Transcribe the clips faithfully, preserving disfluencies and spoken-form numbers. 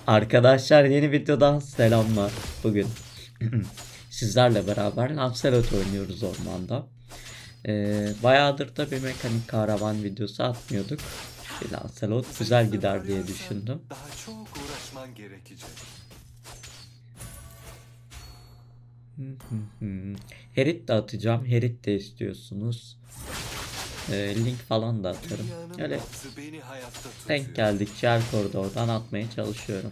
Arkadaşlar yeni videodan selamlar. Bugün sizlerle beraber Lancelot oynuyoruz ormanda. Ee, bayağıdır da bir mekanik kahraman videosu atmıyorduk. Bir Lancelot güzel gider diye düşündüm. Daha çok uğraşman gerekecek. Herit de atacağım. Herit de istiyorsunuz. Ee, link falan da atarım. Öyle denk geldikçe her koridordan atmaya çalışıyorum.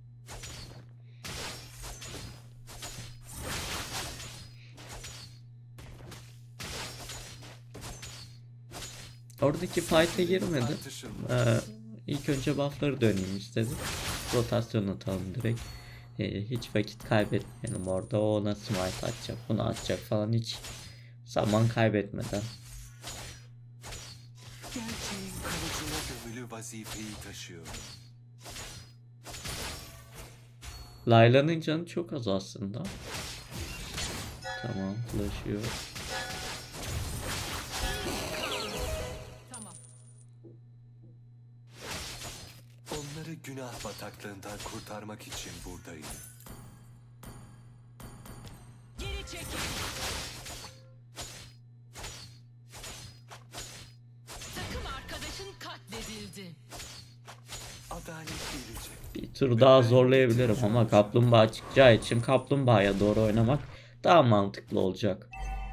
Oradaki fight'e girmedim. Ee, ilk önce buff'ları döneyim istedim. Rotasyon atalım direkt. Ee, hiç vakit kaybetmeyelim orada. O nasıl smite atacak, bunu atacak falan, hiç zaman kaybetmeden. Gerçeğin kalıcına gömülü vazifeyi taşıyor. Layla'nın canı çok az aslında. Tamam, flash'ıyor. Onları günah bataklığından kurtarmak için buradayım. Geri çekil. Takım arkadaşın katledildi. Adalet gelecek. Bir tur daha zorlayabilirim ama kaplumbağa çıkacağı için kaplumbağaya doğru oynamak daha mantıklı olacak.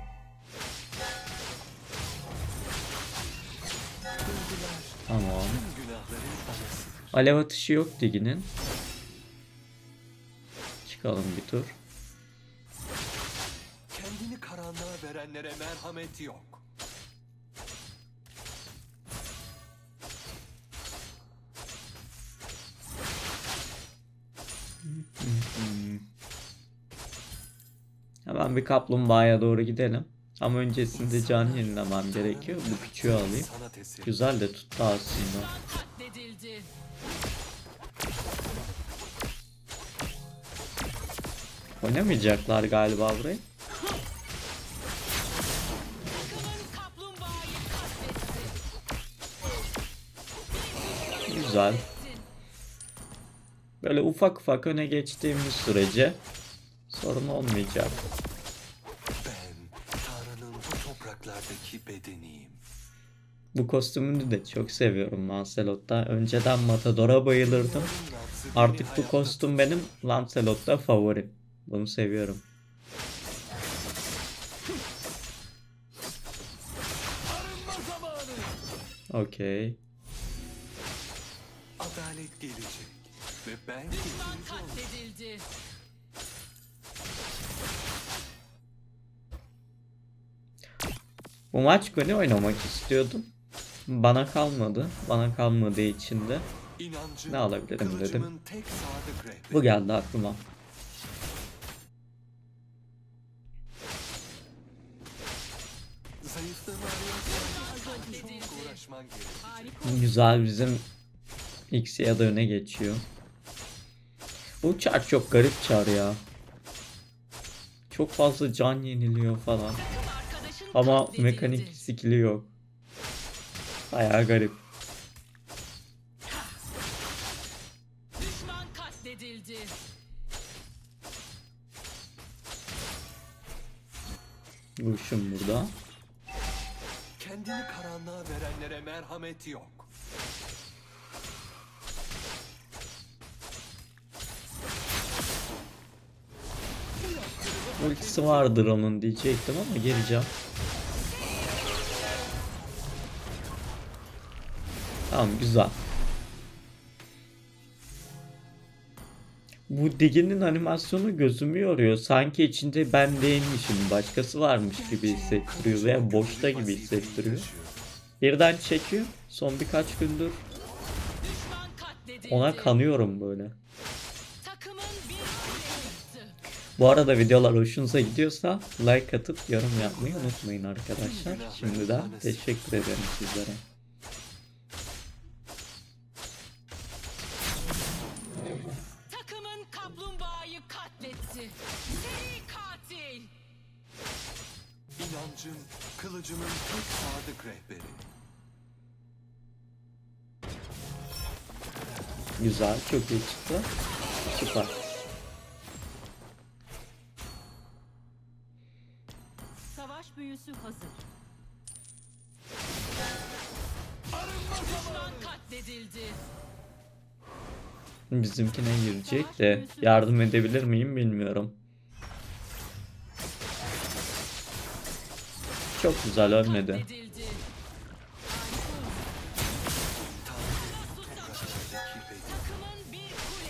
Tamam. Alev atışı yok Digi'nin. Çıkalım bir tur. Kendini karanlığa verenlere merhamet yok. Hemen bir kaplumbağaya doğru gidelim. Ama öncesinde can yenilemem gerekiyor. Bu küçüğü alayım. Güzel de tuttu aslında. Katledildi. Oynamayacaklar galiba burayı. Takımın kaplumbağayı katletti. Güzel. Böyle ufak ufak öne geçtiğimiz sürece sorun olmayacak. Ben Tanrı'nın bu topraklardaki bedeniyim. Bu kostümünü de çok seviyorum Lancelot'ta. Önceden Matador'a bayılırdım. Artık bu kostüm benim Lancelot'ta favorim. Bunu seviyorum. Okey. Adalet gelecek ve ben Düşman getireceğim. katledildi. Bu maç golü oynamak istiyordum. Bana kalmadı. Bana kalmadığı için de İnancım, ne alabilirim dedim. kılıcımın tek sadık rehberi. Bu geldi aklıma. Zayıflığımı arıyorsan daha çok uğraşman gerekecek. Harika. Güzel, bizim X ya da öne geçiyor. Bu çar çok garip çar ya. Çok fazla can yeniliyor falan. Takım arkadaşın Ama katledildi. mekanik skill'i yok. Bayağı garip. Düşman katledildi. Vuruşum burada. Kendini karanlığa verenlere merhamet yok. Ultisi vardır onun diyecektim ama geleceğim. Tamam, güzel. Bu Digi'nin animasyonu gözümü yoruyor. Sanki içinde ben değilmişim, başkası varmış gibi hissettiriyor veya boşta gibi hissettiriyor. Birden çekiyor. Son birkaç gündür Düşman katledildi. ona kanıyorum böyle. Takımın bir kule yıktı. Bu arada videolar hoşunuza gidiyorsa like atıp yorum yapmayı unutmayın arkadaşlar. Şimdiden teşekkür ederim sizlere. Takımın kaplumbağayı katletti. Seri katil. İnancım, kılıcımın tek sadık rehberi. Güzel, çok iyi çıktı. Süper. Savaş büyüsü hazır. Düşman katledildi. Bizimkine girecek de yardım edebilir miyim bilmiyorum. Çok güzel, ölmedi. Katledildi. Takımın bir kule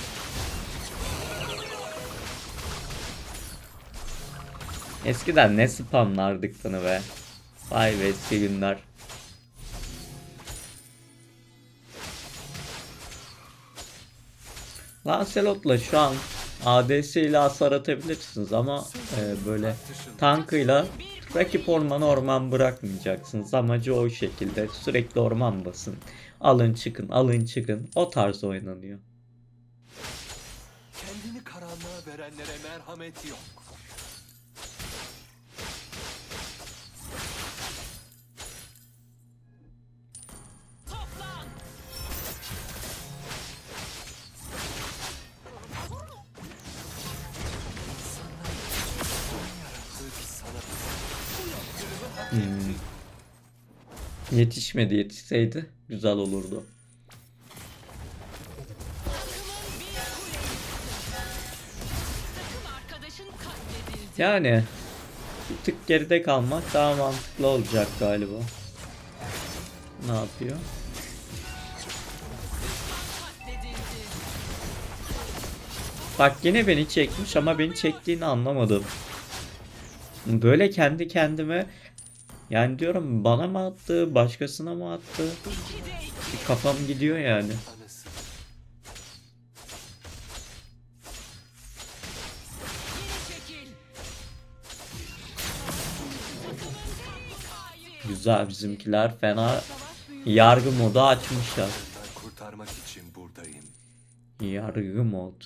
yıktı. Eskiden ne spamlardık bunu be. Vay be eski günler. Lancelot'la şu an A D C ile hasar atabilirsiniz ama e, böyle tankıyla rakip ormanı orman bırakmayacaksınız. Amacı o şekilde sürekli orman basın. Alın çıkın, alın çıkın. O tarz oynanıyor. Kendini karanlığa verenlere merhamet yok. Toplan. Yarattığı bir sanat. Hmm. Yetişmedi, yetişseydi güzel olurdu. Takımın bir kule yıktı. Takım arkadaşın katledildi. Yani bir tık geride kalmak daha mantıklı olacak galiba. Ne yapıyor? Katledildi. Bak yine beni çekmiş ama beni çektiğini anlamadım. Böyle kendi kendime yani diyorum bana mı attı, başkasına mı attı? İkide iki. Bir kafam gidiyor yani. Anısı. Geri çekil. Takımın bir katil. Güzel, bizimkiler fena Savaş büyüsü yargı modu açmışlar. Bundan kurtarmak için buradayım. Yargı mod.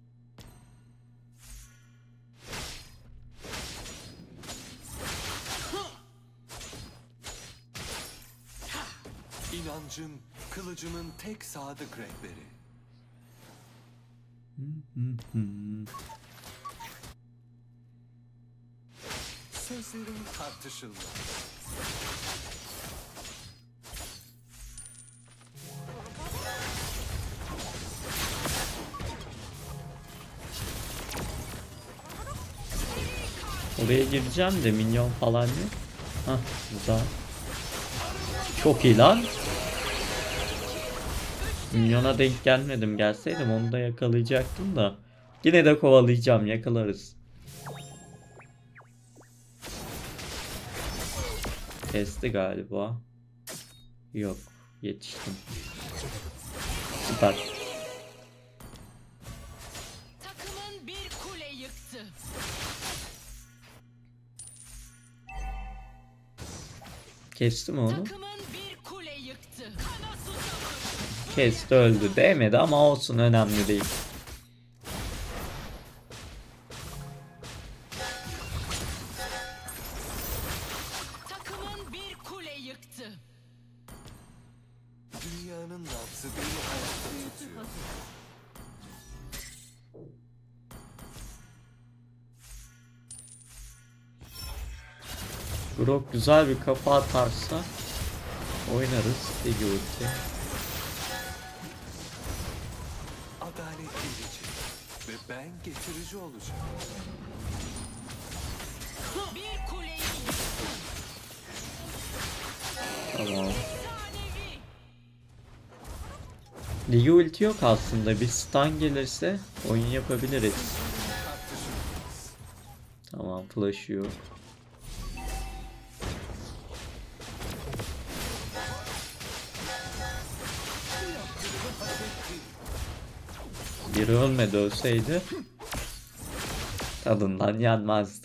İnancım, kılıcımın tek sadık rehberi. Sözlerim tartışılmaz. Oraya gireceğim de minyon falan yok. Hah güzel. Çok iyi lan. Minyona denk gelmedim. Gelseydim onu da yakalayacaktım da. Yine de kovalayacağım, yakalarız. Kesti galiba. Yok, yetiştim. Süper. takımın bir kule yıktı. Kesti mi onu? Takımın bir kule yıktı. Kana susamış. Kesti, öldü. Değmedi ama olsun, önemli değil. Takımın bir kule yıktı. Dünyanın nabzı beni hayatta tutuyor. Grok güzel bir kafa atarsa oynarız. Digi ulti. Adalet gelecek ve ben getirici olacağım. Bir kuleyi yıktı. Tamam. Efsanevi. Digi ulti yok aslında. Bir stun gelirse oyun yapabiliriz. Tartışılmaz. Tamam, flash yok. Biri ölmedi, ölseydi tadından yenmezdi.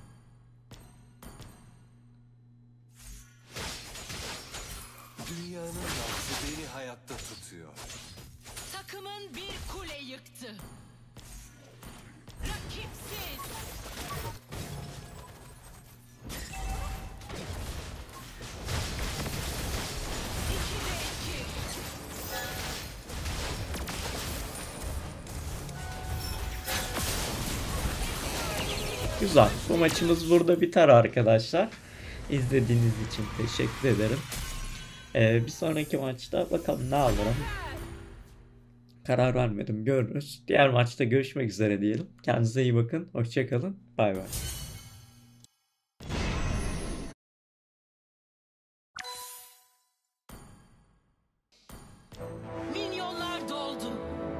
Dünyanın nabzı beni hayatta tutuyor. Takımın bir kule yıktı. Rakipsiz. İkide iki. Güzel. Bu maçımız burada biter arkadaşlar. İzlediğiniz için teşekkür ederim. Ee, bir sonraki maçta bakalım ne alırım. Karar vermedim. Görürüz. Diğer maçta görüşmek üzere diyelim. Kendinize iyi bakın. Hoşça kalın. Bay bay. Minyonlar doldu.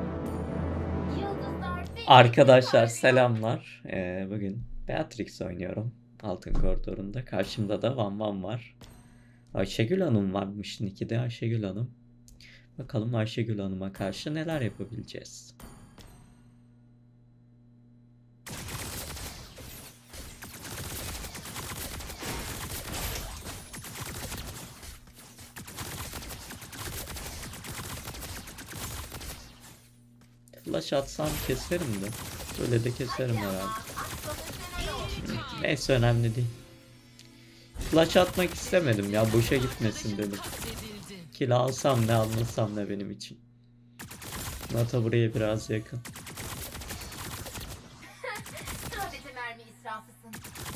Arkadaşlar selamlar. Ee, bugün Beatrix oynuyorum. Altın Koridor'unda. Karşımda da Van Van var. Ayşegül Hanım varmış nickide. Ayşegül Hanım. Bakalım Ayşegül Hanım'a karşı neler yapabileceğiz. Flash atsam keserim de. Böyle de keserim herhalde. Neyse önemli değil. Flash atmak istemedim ya. Boşa gitmesin dedim. Katledildi. Kill alsam ne almasam ne benim için. Nata buraya biraz yakın. Sadece mermi israfısın.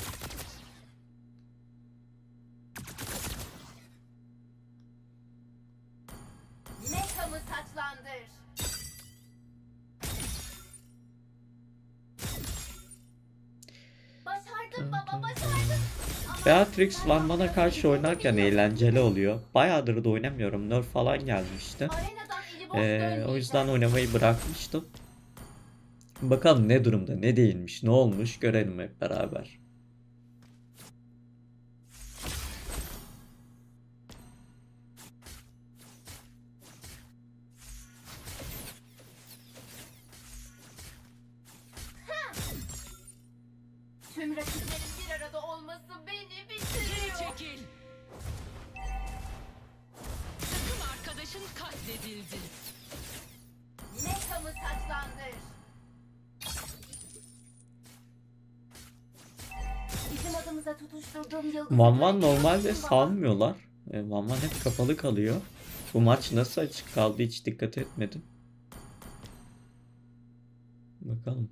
Mekamı taçlandır. Başardın baba, başardın. Beatrix Van Van'a karşı oynarken eğlenceli oluyor. Bayağıdır da oynamıyorum. Nerf falan gelmişti. Arenadan eli boş Ee, dönmeyeceğim. o yüzden oynamayı bırakmıştım. Bakalım ne durumda, ne değilmiş, ne olmuş görelim hep beraber. Tüm rakiplerin bir arada olması beni Geri bitiriyor. çekil. Takım arkadaşın katledildi. Mekamı taçlandır. Bizim adımıza tutuşturduğum yıldız. Van Van normalde salmıyorlar. Ee, Van Van hep kapalı kalıyor. Bu maç nasıl açık kaldı hiç dikkat etmedim. Bakalım.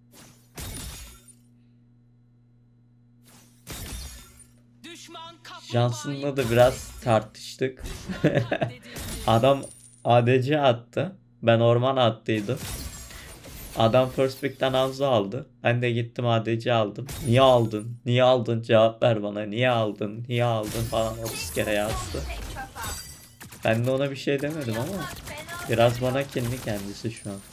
Düşman kaplumbağayı Johnson'la da biraz tartıştık. katledildi. Adam A D C attı. Ben orman attıydım. Adam first pick'ten Hanzo aldı. Ben de gittim A D C aldım. Niye aldın? Niye aldın? Cevap ver bana. Niye aldın? Niye aldın falan otuz kere yazdı. Tek kafa. Ben de ona bir şey demedim ama Yapmak fena. biraz bana kendi kendisi şu an.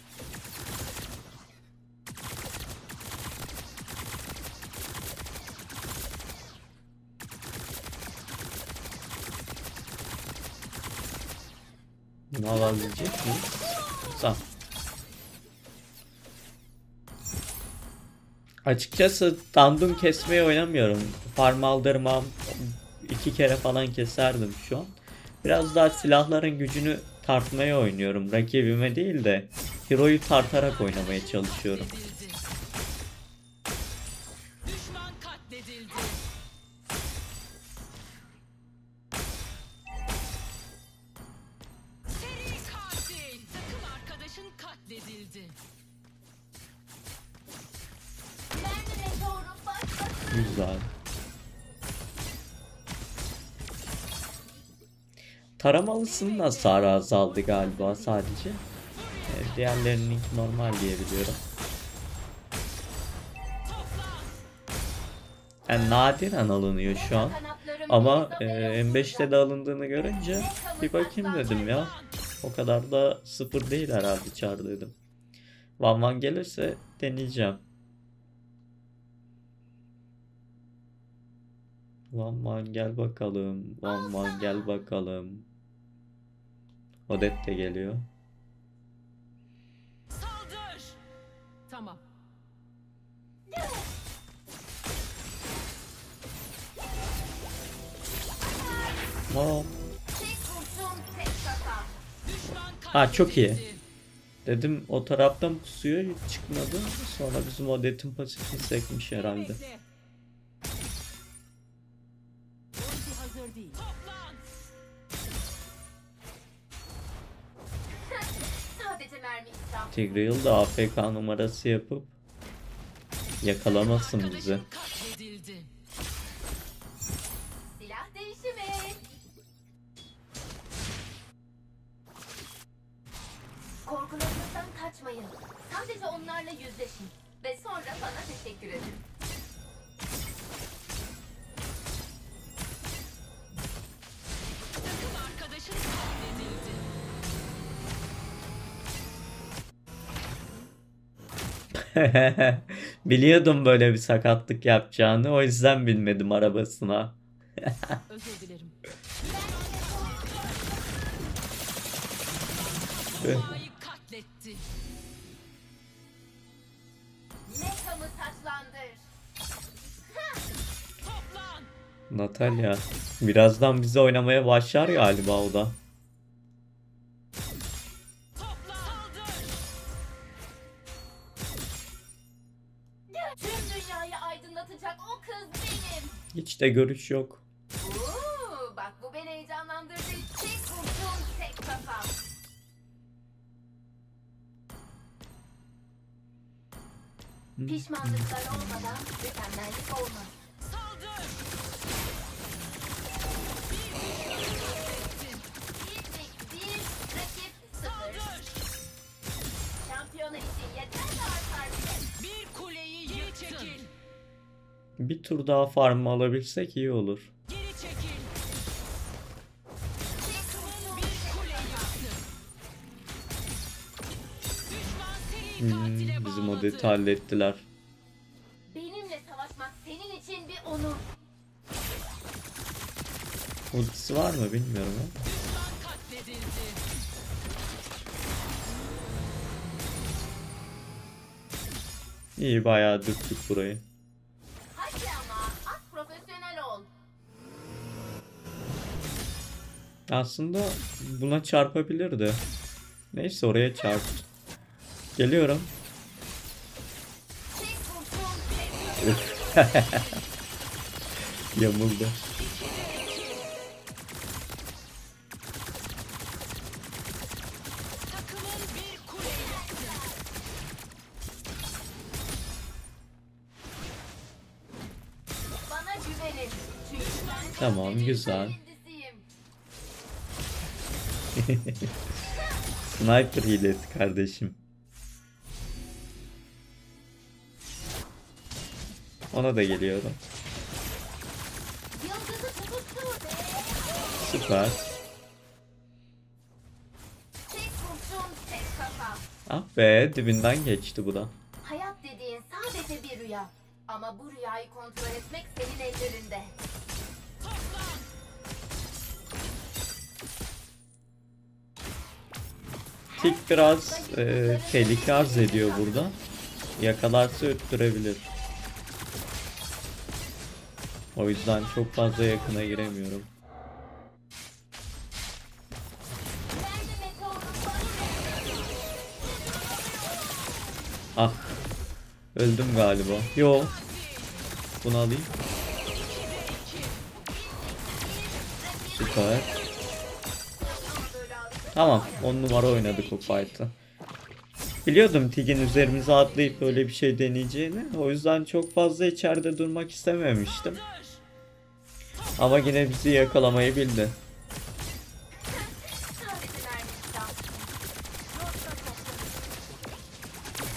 Bunu alabilecek miyiz? Güzel. Açıkçası tandem kesmeyi oynamıyorum. Farm aldırmam. iki kere falan keserdim şu an. Biraz daha silahların gücünü tartmaya oynuyorum. Rakibime değil de hero'yu tartarak oynamaya çalışıyorum. Katledildi. Düşman katledildi. Seri katil. Takım arkadaşın katledildi. Mermi meteoru başlasın. Güzel. Taramalısının hasarı azaldı galiba sadece. Ee, Diğerlerinin normal diyebiliyorum. Yani nadiren alınıyor şu an. Kanatlarım Ama beni e, zafer M beşte de olacak. alındığını görünce bir bakayım dedim ya. O kadar da sıfır değil herhalde çar dedim. Van Van gelirse deneyeceğim. Van Van gel bakalım. Van Van gel bakalım. Odette de geliyor. Saldır. Tamam. Aa, Tek kurşun tek kafa. Düşman Ha, çok iyi. katledildi. dedim o taraftan pusuyor hiç çıkmadı. Sonra bizim Odette'in pasifini sekmiş herhalde. Bekle. Ulti hazır değil. Toplan. Sadece mermi israfı. Tigreal da A F K numarası yapıp Yakalamasın bizi. Katledildi. Silah değişimi. Korkularınızdan kaçmayın. Sadece onlarla yüzleşin. Ve sonra bana teşekkür edin. Takım arkadaşın katledildi. Biliyordum böyle bir sakatlık yapacağını. O yüzden binmedim arabasına. Özür dilerim. Tüh. Kaplumbağayı katletti. Mekamı taçlandır. Toplan. Natalya. Birazdan bize oynamaya başlar galiba o da. Toplan. Saldır. Tüm dünyayı aydınlatacak o kız benim. Hiç de görüş yok. Oo, bak bu beni heyecanlandırdı. Tek kurşun tek kafam. Pişmanlıklar olmadan mükemmellik olmaz. Saldır. Bir tek bir, rakip sıfır. Saldır. Şampiyona için yeter de artar bile. Bir kuleyi geri çekil. Bir tur daha farm alabilsek iyi olur. Geri çekil. Tek kurşun Bir tek kule kafam. yıktı. Düşman seri Hmm, katile bizim bağladı. odeti hallettiler. Benimle savaşmak senin için bir onur. Ultisi var mı bilmiyorum ama. Düşman katledildi. İyi bayağı dürttük burayı. Hadi ama az profesyonel ol. Aslında buna çarpabilirdi. Neyse oraya çarp. Geliyorum. Tek kurşun tek kafam. Yamuldu. Takımın bir kule yıktı. Bana güvenin. Çünkü ben Tamam, sadece güzel. mühendisiyim. Sniper hilesi kardeşim. Ona da geliyorum. Yıldızı tutuştur be. Süper. Tek kurşun tek kafa. Ah be dibinden geçti bu da. Hayat dediğin sadece bir rüya. Ama bu rüyayı kontrol etmek senin ellerinde. Toplan. Tik biraz e, tehlike arz ediyor burada. Yakalarsa öttürebilir. O yüzden çok fazla yakına giremiyorum. Ben de meteorun başındayım. Ah. Öldüm galiba. Yo. Bunu alayım. Süper. Ama böyle alışık. Tamam. on numara oynadık o fight'ı. Biliyordum Tig'in üzerimize atlayıp böyle bir şey deneyeceğini. O yüzden çok fazla içeride durmak istememiştim. Ama yine bizi yakalamayı bildi. Sadece mermisi tam. Yoksa toplanır.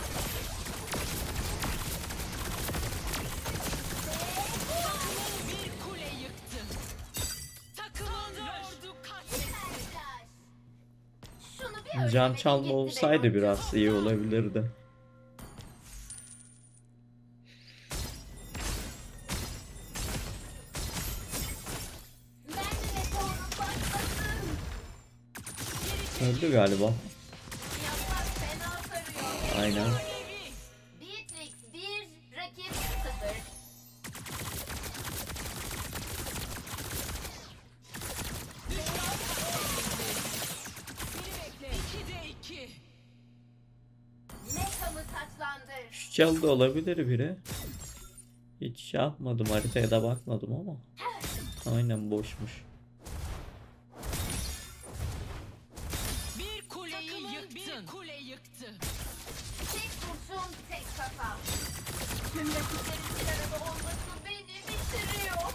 Bir kule yıktı. Takımın lordu katledildi. Şunu bir öğrenmeye Can çalma gitti olsaydı be. biraz iyi olabilirdi. Ben de meteorun başlasın. Öldü galiba. Yapmak fena sarıyor. Aynen. Beatrix bir, rakip sıfır. İkide iki. Mekamı taçlandır. Şu çaldı olabilir biri. Hiç şey yapmadım, haritaya da bakmadım ama. Aynen boşmuş. Bir kuleyi yıktın. Bir kule yıktı. Tek kurşun tek kafa. Tüm rakiplerin bir arada olması beni bitiriyor.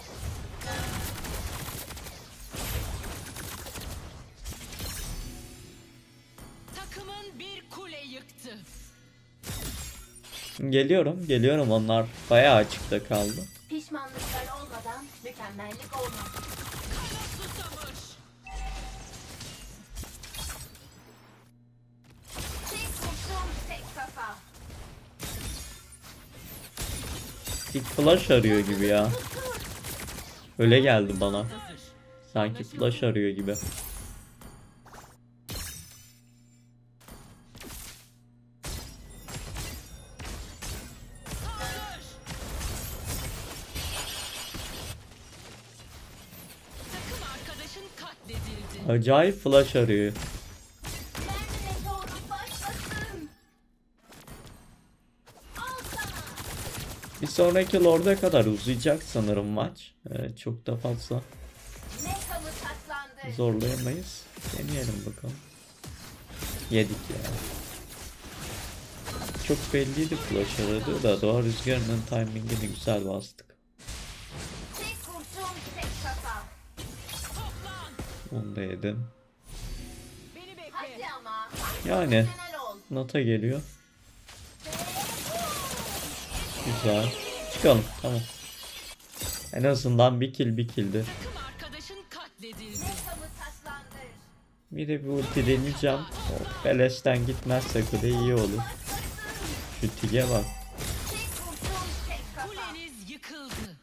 Takımın bir kule yıktı. Geliyorum, geliyorum. Onlar bayağı açıkta kaldı. Pişmanlıklar olmadan mükemmellik olmaz. Kana susamış. Tek kurşun tek kafa. İlk flash arıyor gibi ya. Öyle geldi bana. Hazır. Sanki flash arıyor gibi. Saldır. Takım arkadaşın katledildi. Acayip flash arıyor. Mermi meteoru başlasın. Al sana. Bir sonraki Lord'a kadar uzayacak sanırım maç. Ee, çok da fazla Mekamı tatlandır. zorlayamayız. Deneyelim bakalım. Yedik ya. Çok belliydi flash aradığı da doğa rüzgarının timingini güzel bastık. Tek kurşun tek kafa. Toplan. Onu da yedim. Beni bekle. Hadi ama. Yani Genel ol. Nata geliyor. Güzel. Çıkalım, tamam. En azından bir kill bir killdi. Takım arkadaşın katledildi. Mekamı tatlandır. Bir de bir ulti deneyeceğim. O beleşten gitmezse kule iyi olur. Şu tige bak. Tek kurşun tek kafa. Kuleniz yıkıldı.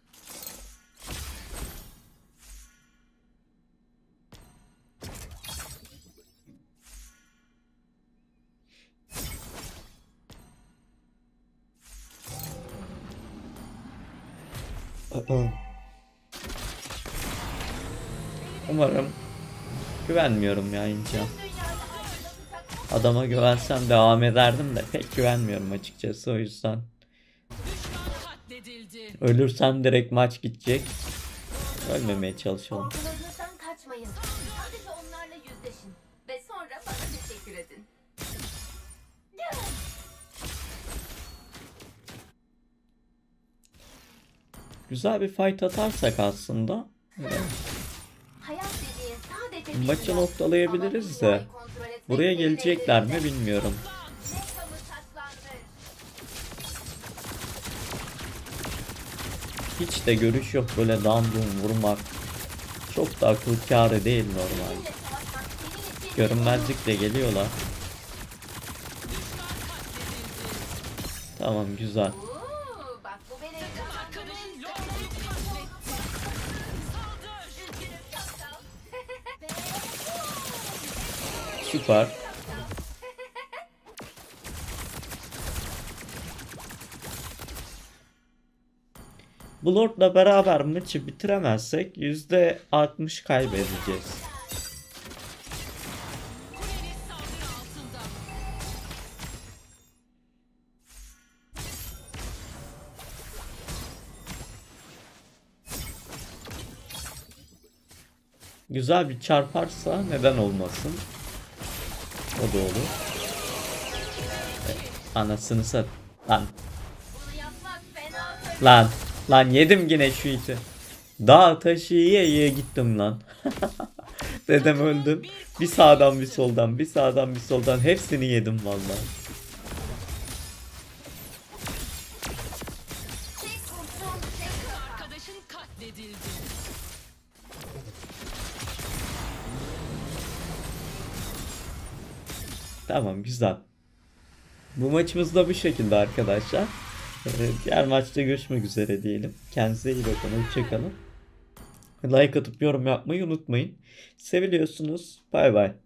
Umarım. Güvenmiyorum ya ince. Dünyada aydınlatacak Adama güvensem devam ederdim de pek güvenmiyorum açıkçası, o yüzden. Düşman katledildi. Ölürsem direkt maç gidecek. Ölmemeye çalışalım. korkularınızdan kaçmayın. Sadece onlarla yüzleşin. Ve sonra bana teşekkür edin. Güzel bir fight atarsak aslında Hayat dediğin sadece bir maçı rüya. noktalayabiliriz Ama de. dünyayı kontrol etmek Buraya senin gelecekler mi ellerinde. bilmiyorum. Mekamı tatlandır. Hiç de görüş yok, böyle dandum vurmak. Çok da akıl kârı değil normal. Seninle savaşmak senin için Görünmezlikle geliyorlar. Düşman katledildi. Tamam, güzel. Oo, bak bu beni Arkadaşın lordunu katletti. Saldır. Üzgünüm kaptan. Süper. Bu Lord'la beraber maçı bitiremezsek yüzde altmış kaybedeceğiz. Kuleniz saldırı altında. Güzel bir çarparsa neden olmasın. O da olur. E, anasını sat. Lan. Bunu yapmak fena tabii. Lan. Lan yedim yine şu iti. Dağ taşı yiye yiye gittim lan. Dedem öldüm. Bir sağdan bir soldan, bir sağdan bir soldan hepsini yedim vallahi. Tek kurşun tek kafa. Arkadaşın katledildi. Tamam, güzel. Bu maçımız da bu şekilde arkadaşlar. Ee, Diğer maçta görüşmek üzere diyelim. Kendinize iyi bakın. Hoşçakalın. Like atıp yorum yapmayı unutmayın. Seviliyorsunuz. Bay bay.